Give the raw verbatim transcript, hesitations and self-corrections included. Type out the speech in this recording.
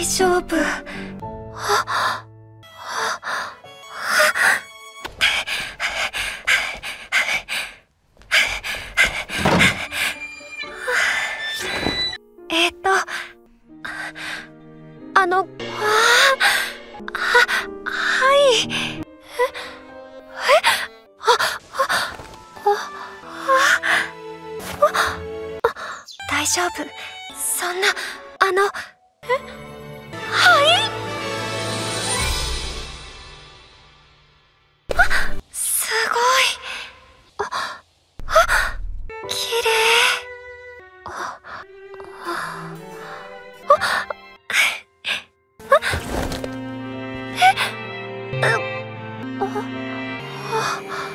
丈夫。えっとあの、ああ、は、はい。え、え、あ、あ、あ、あ、あ、大丈夫。そんな、あの、え、はい。あ、すごい。あ、あ、綺麗。あ、あ、あ、え、う、あ、あ。